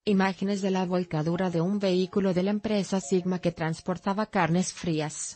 Imágenes de la volcadura de un vehículo de la empresa Sigma que transportaba carnes frías.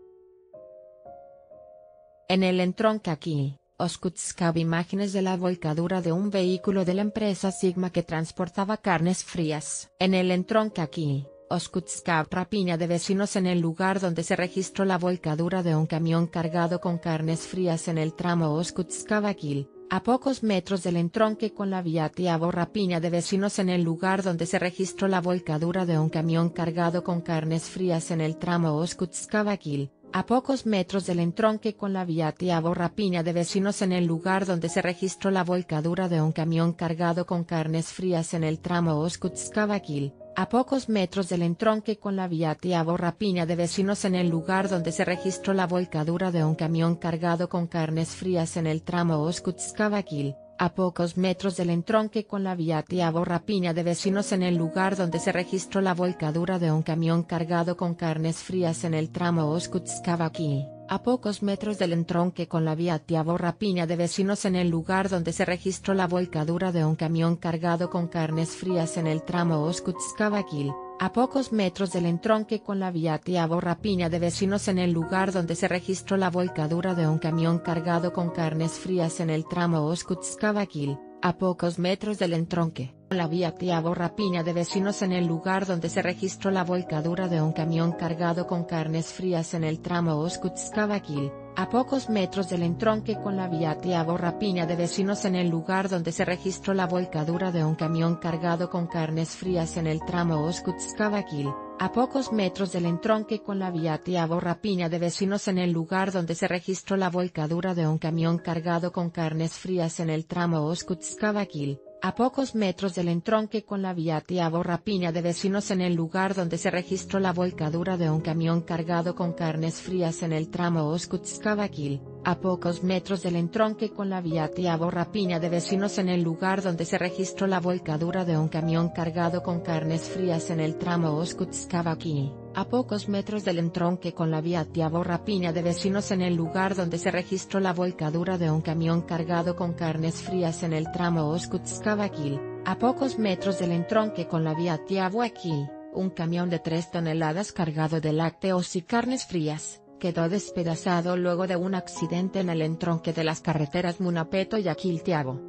En el entronque aquí, Oskutskab. Imágenes de la volcadura de un vehículo de la empresa Sigma que transportaba carnes frías. En el entronque aquí, Oskutskab. Rapiña de vecinos en el lugar donde se registró la volcadura de un camión cargado con carnes frías en el tramo Oskutskab-Akil, a pocos metros del entronque con la vía Tiavo. Rapiña de vecinos en el lugar donde se registró la volcadura de un camión cargado con carnes frías en el tramo Oskutskab-Akil, a pocos metros del entronque con la vía Tiavo. Rapiña de vecinos en el lugar donde se registró la volcadura de un camión cargado con carnes frías en el tramo Oskutskab-Akil, a pocos metros del entronque con la vía Tiavo. Rapiña de vecinos en el lugar donde se registró la volcadura de un camión cargado con carnes frías en el tramo Oskutskab-Akil, a pocos metros del entronque con la vía Tiavo. Rapiña de vecinos en el lugar donde se registró la volcadura de un camión cargado con carnes frías en el tramo Oskutskab-Akil, a pocos metros del entronque con la vía Tiavo. Rapiña de vecinos en el lugar donde se registró la volcadura de un camión cargado con carnes frías en el tramo Oskutskab-Akil, a pocos metros del entronque con la vía Tiavo. Rapiña de vecinos en el lugar donde se registró la volcadura de un camión cargado con carnes frías en el tramo Oskutskab-Akil, a pocos metros del entronque con la vía Tiavo. Rapiña de vecinos en el lugar donde se registró la volcadura de un camión cargado con carnes frías en el tramo Oskutskab-Akil, a pocos metros del entronque con la vía Tiavo. Rapiña de vecinos en el lugar donde se registró la volcadura de un camión cargado con carnes frías en el tramo Oskutskab-Akil, a pocos metros del entronque con la vía Tiavo. Rapiña de vecinos en el lugar donde se registró la volcadura de un camión cargado con carnes frías en el tramo Oskutskab-Akil, a pocos metros del entronque con la vía Tiavo. Rapiña de vecinos en el lugar donde se registró la volcadura de un camión cargado con carnes frías en el tramo Oskutskab-Akil, a pocos metros del entronque con la vía Tiavo. Rapiña de vecinos en el lugar donde se registró la volcadura de un camión cargado con carnes frías en el tramo Oskutskab-Akil, a pocos metros del entronque con la vía Tiavo. Rapiña de vecinos en el lugar donde se registró la volcadura de un camión cargado con carnes frías en el tramo Oskutskab-Akil, a pocos metros del entronque con la vía Tiavo. Aquí, un camión de 3 toneladas cargado de lácteos y carnes frías, quedó despedazado luego de un accidente en el entronque de las carreteras Munapeto y Akil-Tiavo.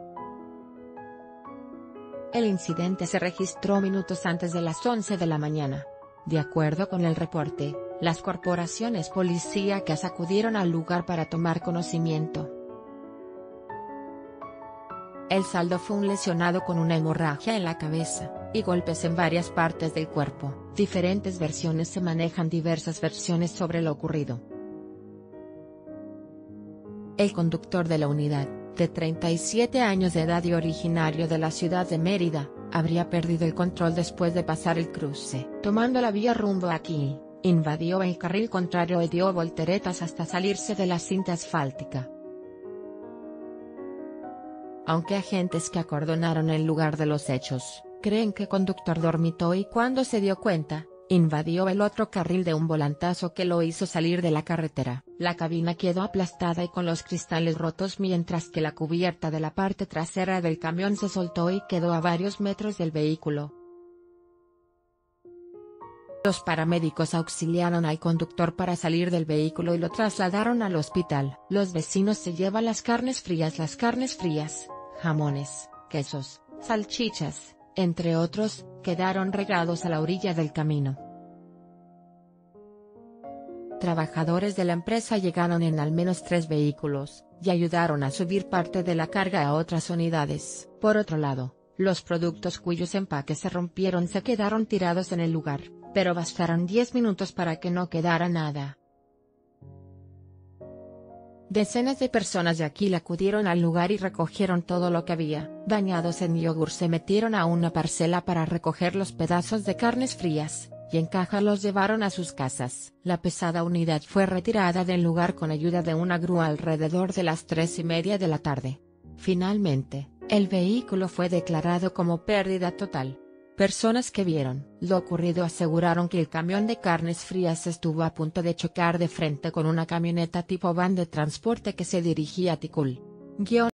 El incidente se registró minutos antes de las 11 de la mañana. De acuerdo con el reporte, las corporaciones policíacas acudieron al lugar para tomar conocimiento. El saldo fue un lesionado con una hemorragia en la cabeza, y golpes en varias partes del cuerpo. Diferentes versiones se manejan, diversas versiones sobre lo ocurrido. El conductor de la unidad, de 37 años de edad y originario de la ciudad de Mérida, habría perdido el control después de pasar el cruce. Tomando la vía rumbo aquí, invadió el carril contrario y dio volteretas hasta salirse de la cinta asfáltica. Aunque agentes que acordonaron el lugar de los hechos, creen que el conductor dormitó y cuando se dio cuenta, invadió el otro carril de un volantazo que lo hizo salir de la carretera. La cabina quedó aplastada y con los cristales rotos, mientras que la cubierta de la parte trasera del camión se soltó y quedó a varios metros del vehículo. Los paramédicos auxiliaron al conductor para salir del vehículo y lo trasladaron al hospital. Los vecinos se llevan las carnes frías, jamones, quesos, salchichas, entre otros, quedaron regados a la orilla del camino. Trabajadores de la empresa llegaron en al menos 3 vehículos, y ayudaron a subir parte de la carga a otras unidades. Por otro lado, los productos cuyos empaques se rompieron se quedaron tirados en el lugar, pero bastaron 10 minutos para que no quedara nada. Decenas de personas de Akil acudieron al lugar y recogieron todo lo que había. Bañados en yogur se metieron a una parcela para recoger los pedazos de carnes frías, y en caja los llevaron a sus casas. La pesada unidad fue retirada del lugar con ayuda de una grúa alrededor de las 3:30 de la tarde. Finalmente, el vehículo fue declarado como pérdida total. Personas que vieron lo ocurrido aseguraron que el camión de carnes frías estuvo a punto de chocar de frente con una camioneta tipo van de transporte que se dirigía a Tikul.